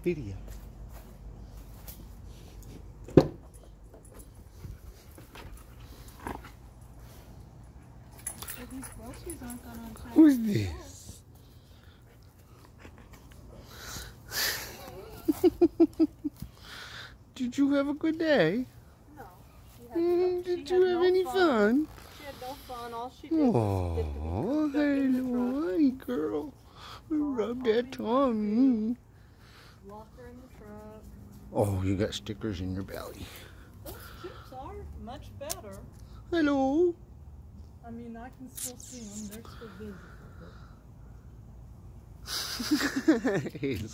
video. Who's this? Did you have a good day? No. Did you have any fun? She had no fun. All she did was get Oh, to be hello, hi girl. Rub that tummy. lock her in the truck. Oh, you got stickers in your belly. Those chips are much better. Hello. I mean, I can still see them. They're still visible. Hazel.